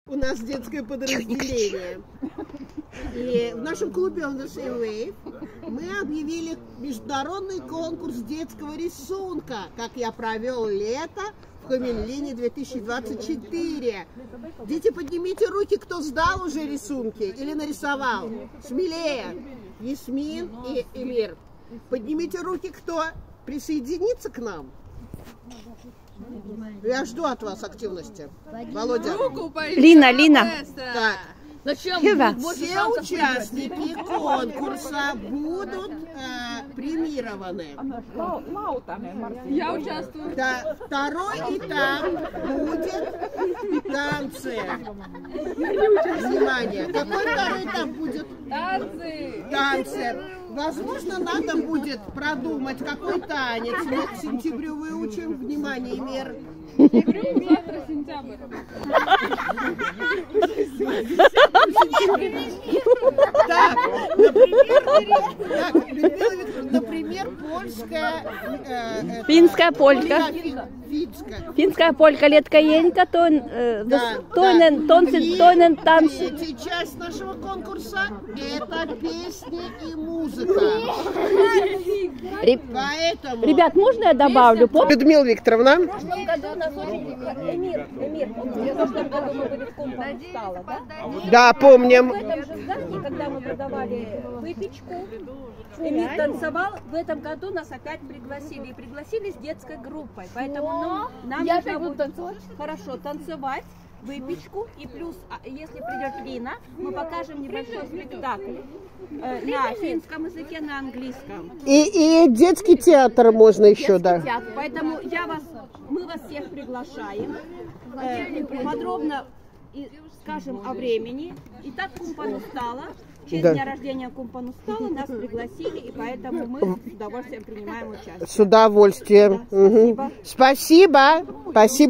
У нас детское подразделение. И в нашем клубе On the Same Wave мы объявили международный конкурс детского рисунка, как я провел лето в Хамелине 2024. Дети, поднимите руки, кто сдал уже рисунки или нарисовал. Смелее. Ясмин и Эмир. Поднимите руки, кто присоединится к нам. Я жду от вас активности. Володя. Лина. Так. Зачем? Все участники конкурса будут премированы. Я участвую. Да, второй этап будет танцы. Внимание, какой второй этап будет? Танцы. Возможно, надо будет продумать, какой танец мы к сентябрю выучим. Внимание, Эмир. Завтра сентябрь. Так, например, польская... Финская полька. Финская полька, леткаенька, тонен танцы. Третья часть нашего конкурса – это песни и музыка. Поэтому... Ребят, можно я добавлю? Людмила Викторовна. В прошлом году у нас очень... Эмир, в прошлом году мы были в Компанустала, да? Да, помним. В этом же здании, когда мы продавали выпечку, Эмир танцевал, в этом году нас опять пригласили. И пригласили с детской группой. Поэтому нам нужно будет хорошо танцевать, выпечку. И плюс, если придет Лина, мы покажем небольшой спектакль на финском языке, на английском. И детский театр можно еще, да. Театр. Поэтому мы вас всех приглашаем. Подробно скажем о времени. Итак, Компанустала. В честь дня рождения Компанустала нас пригласили, и поэтому мы с удовольствием принимаем участие. С удовольствием. Да, спасибо. Спасибо. Спасибо.